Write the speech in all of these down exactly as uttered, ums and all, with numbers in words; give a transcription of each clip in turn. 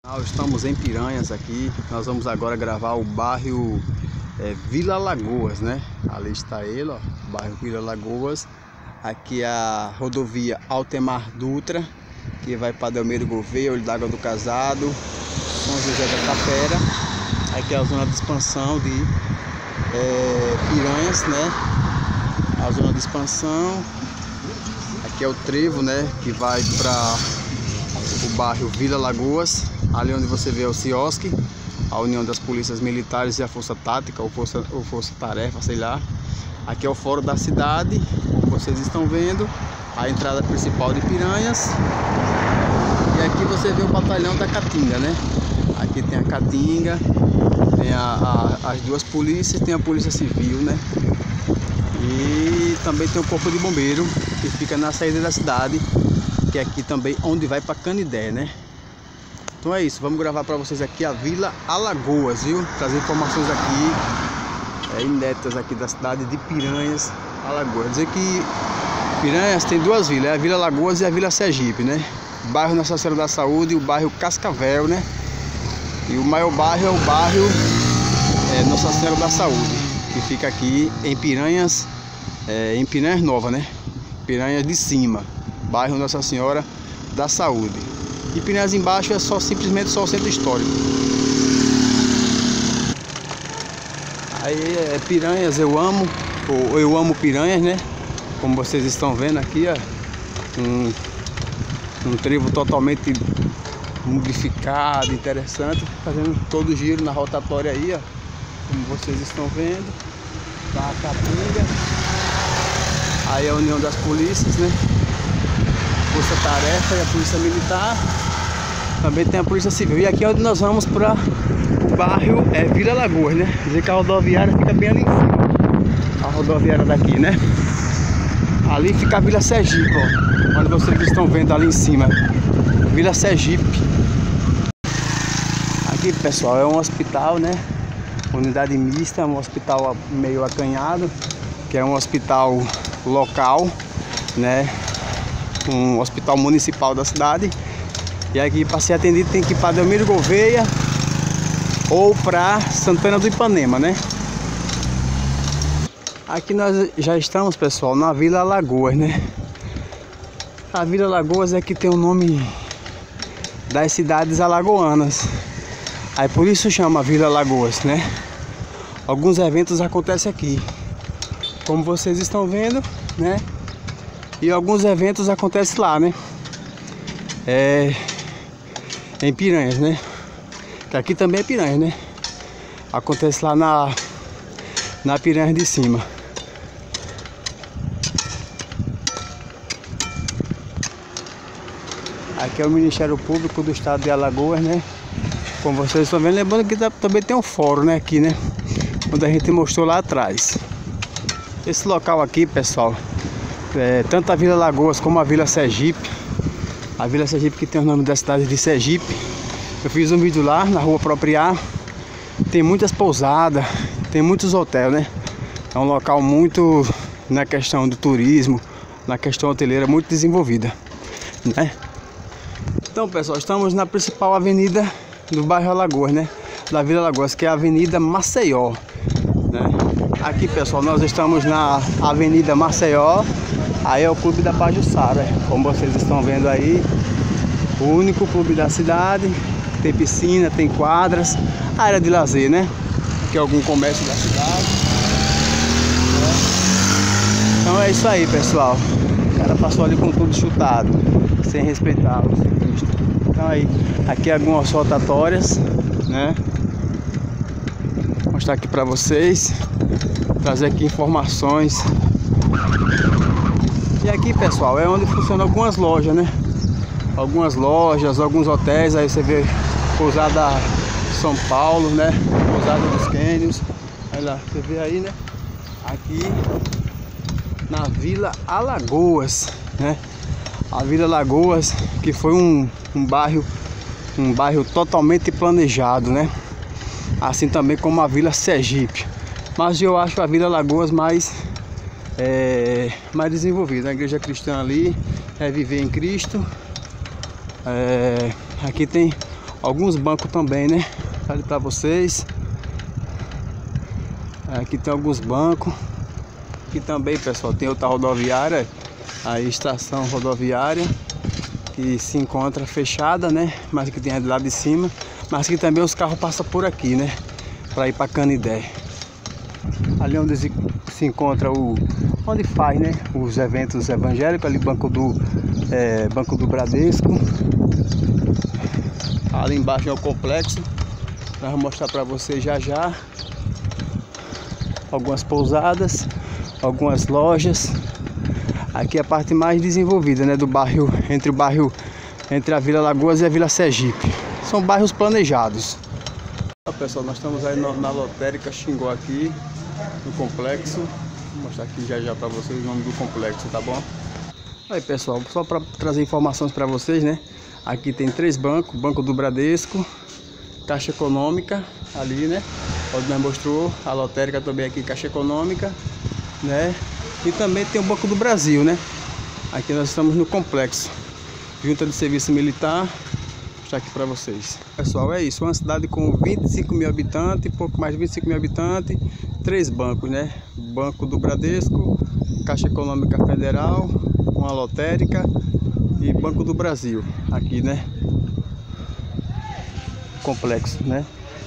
Nós estamos em Piranhas aqui. Nós vamos agora gravar o bairro é, Vila Lagoas, né? Ali está ele, ó, bairro Vila Lagoas. Aqui é a rodovia Altemar Dutra, que vai para Delmeiro Gouveia, Olho d'Água do Casado, São José da Tapera. Aqui é a zona de expansão de é, Piranhas, né? A zona de expansão. Aqui é o trevo, né? Que vai para o bairro Vila Lagoas. Ali onde você vê o Ciosque, a união das polícias militares e a força tática ou força, ou força tarefa, sei lá. Aqui é o fórum da cidade, como vocês estão vendo, a entrada principal de Piranhas. E aqui você vê o batalhão da Caatinga, né? Aqui tem a Caatinga, tem a, a, as duas polícias, tem a polícia civil, né? E também tem o corpo de bombeiro, que fica na saída da cidade, que é aqui também onde vai para Canidé, né? Então é isso, vamos gravar para vocês aqui a Vila Alagoas, viu? Trazer informações aqui, é, inéditas aqui da cidade de Piranhas, Alagoas. Dizer que Piranhas tem duas vilas, a Vila Lagoas e a Vila Sergipe, né? O bairro Nossa Senhora da Saúde e o bairro Cascavel, né? E o maior bairro é o bairro é, Nossa Senhora da Saúde, que fica aqui em Piranhas, é, em Piranhas Nova, né? Piranhas de Cima, bairro Nossa Senhora da Saúde. E Piranhas embaixo é só simplesmente só o centro histórico. Aí é Piranhas, eu amo, ou eu amo Piranhas, né? Como vocês estão vendo aqui, ó, um, um trevo totalmente modificado, interessante, fazendo todo o giro na rotatória aí, ó, como vocês estão vendo. Tá a Caatinga. Aí a união das polícias, né? Força Tarefa e a Polícia Militar. Também tem a Polícia Civil. E aqui é onde nós vamos para o bairro é, Vila Lagoas, né? Quer dizer que a rodoviária fica bem ali em cima. A rodoviária daqui, né? Ali fica a Vila Sergipe, ó. Onde vocês estão vendo ali em cima. Vila Sergipe. Aqui, pessoal, é um hospital, né? Unidade mista, um hospital meio acanhado, que é um hospital local, né? Um hospital municipal da cidade. E aqui para ser atendido tem que ir para Delmeiro Gouveia ou para Santana do Ipanema, né? Aqui nós já estamos, pessoal, na Vila Lagoas, né? A Vila Lagoas é que tem o nome das cidades alagoanas. Aí por isso chama Vila Lagoas, né? Alguns eventos acontecem aqui, como vocês estão vendo, né? E alguns eventos acontecem lá, né? É, em Piranhas, né? Que aqui também é Piranhas, né? Acontece lá na, na Piranhas de Cima. Aqui é o Ministério Público do Estado de Alagoas, né? Como vocês estão vendo, lembrando que também tem um fórum, né? Aqui, né? Onde a gente mostrou lá atrás. Esse local aqui, pessoal, é, tanto a Vila Lagoas como a Vila Sergipe. A Vila Sergipe que tem o nome da cidade de Sergipe. Eu fiz um vídeo lá na Rua Apropriar. Tem muitas pousadas, tem muitos hotéis, né? É um local muito, na questão do turismo, na questão hoteleira, muito desenvolvida, né? Então, pessoal, estamos na principal avenida do bairro Alagoas, né? Da Vila Lagoas, que é a Avenida Maceió, né? Aqui, pessoal, nós estamos na Avenida Maceió. Aí é o Clube da Pajuçara, como vocês estão vendo aí. O único clube da cidade. Tem piscina, tem quadras, área de lazer, né? Aqui é algum comércio da cidade. Então é isso aí, pessoal. O cara passou ali com tudo chutado, sem respeitar o ciclista. Então aí, aqui algumas rotatórias, né? Vou mostrar aqui pra vocês, trazer aqui informações. E aqui, pessoal, é onde funcionam algumas lojas, né? Algumas lojas, alguns hotéis. Aí você vê Pousada São Paulo, né? Pousada dos Cânions. Olha lá, você vê aí, né? Aqui na Vila Alagoas, né? A Vila Lagoas, que foi um, um bairro um bairro totalmente planejado, né? Assim também como a Vila Sergipe. Mas eu acho a Vila Lagoas mais É, mais desenvolvida. A igreja cristã ali é viver em Cristo. É, aqui tem alguns bancos também, né? Ali para vocês. Aqui tem alguns bancos. Aqui também, pessoal, tem outra rodoviária, a estação rodoviária, que se encontra fechada, né? Mas que tem ali lá de cima. Mas que também os carros passam por aqui, né? Para ir para Canidé. Ali onde se, se encontra o... onde faz, né? Os eventos evangélicos, ali banco do, é, banco do Bradesco. Ali embaixo é o complexo. Nós vamos mostrar para vocês já já. Algumas pousadas, algumas lojas. Aqui é a parte mais desenvolvida, né, do bairro, entre o bairro, entre a Vila Lagoas e a Vila Sergipe. São bairros planejados. Ó, pessoal, nós estamos aí no, na lotérica Xingó aqui, no complexo. Vou mostrar aqui já já para vocês o nome do complexo, tá bom? Aí, pessoal, só para trazer informações para vocês, né? Aqui tem três bancos, Banco do Bradesco, Caixa Econômica, ali, né? Onde nós mostrou, a lotérica também aqui, Caixa Econômica, né? E também tem o Banco do Brasil, né? Aqui nós estamos no complexo, Junta de Serviço Militar. Vou mostrar aqui para vocês. Pessoal, é isso, uma cidade com vinte e cinco mil habitantes, pouco mais de vinte e cinco mil habitantes, três bancos, né? Banco do Bradesco, Caixa Econômica Federal, uma lotérica e Banco do Brasil, aqui, né? Complexo, né?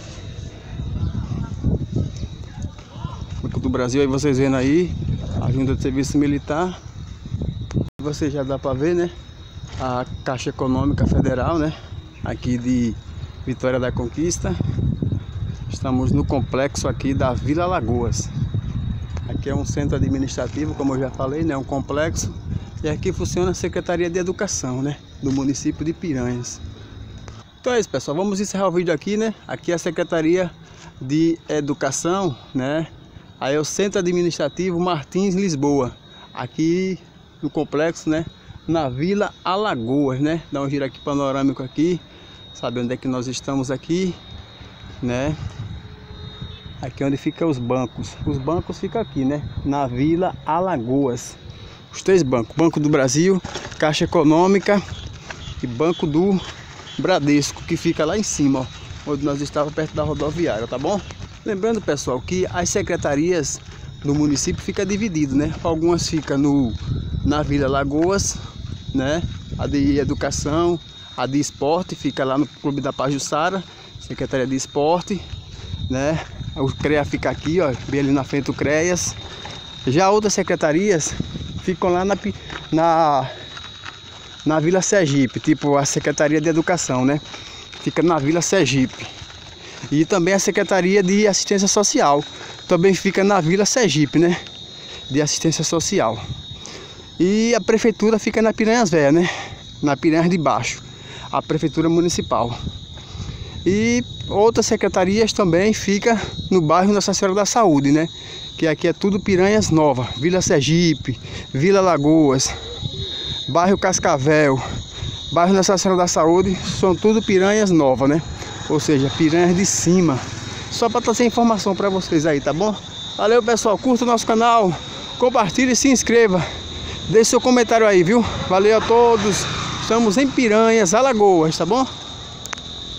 Banco do Brasil, aí vocês vendo aí a Junta de Serviço Militar. Você já dá para ver, né? A Caixa Econômica Federal, né? Aqui de Vitória da Conquista. Estamos no complexo aqui da Vila Lagoas. Aqui é um centro administrativo, como eu já falei, né? Um complexo. E aqui funciona a Secretaria de Educação, né? Do município de Piranhas. Então é isso, pessoal. Vamos encerrar o vídeo aqui, né? Aqui é a Secretaria de Educação, né? Aí é o Centro Administrativo Martins Lisboa. Aqui no complexo, né? Na Vila Alagoas, né? Dá um giro aqui panorâmico aqui. Sabe onde é que nós estamos aqui, né? Aqui onde ficam os bancos. Os bancos ficam aqui, né? Na Vila Alagoas. Os três bancos. Banco do Brasil, Caixa Econômica e Banco do Bradesco, que fica lá em cima, ó, onde nós estávamos perto da rodoviária, tá bom? Lembrando, pessoal, que as secretarias do município ficam divididas, né? Algumas ficam no, na Vila Lagoas, né? A de Educação, a de Esporte fica lá no Clube da Pajuçara, Secretaria de Esporte, né? O CREA fica aqui, ó, bem ali na frente do CREAS. Já outras secretarias ficam lá na, na, na Vila Sergipe, tipo a Secretaria de Educação, né? Fica na Vila Sergipe. E também a Secretaria de Assistência Social também fica na Vila Sergipe, né? De Assistência Social. E a Prefeitura fica na Piranhas Velhas, né? Na Piranhas de Baixo, a Prefeitura Municipal. E outras secretarias também fica no bairro Nossa Senhora da Saúde, né? Que aqui é tudo Piranhas Nova, Vila Sergipe, Vila Lagoas, bairro Cascavel, bairro Nossa Senhora da Saúde, são tudo Piranhas Nova, né? Ou seja, Piranhas de Cima. Só para trazer informação para vocês aí, tá bom? Valeu, pessoal, curta o nosso canal, compartilhe e se inscreva. Deixe seu comentário aí, viu? Valeu a todos. Estamos em Piranhas, Alagoas, tá bom?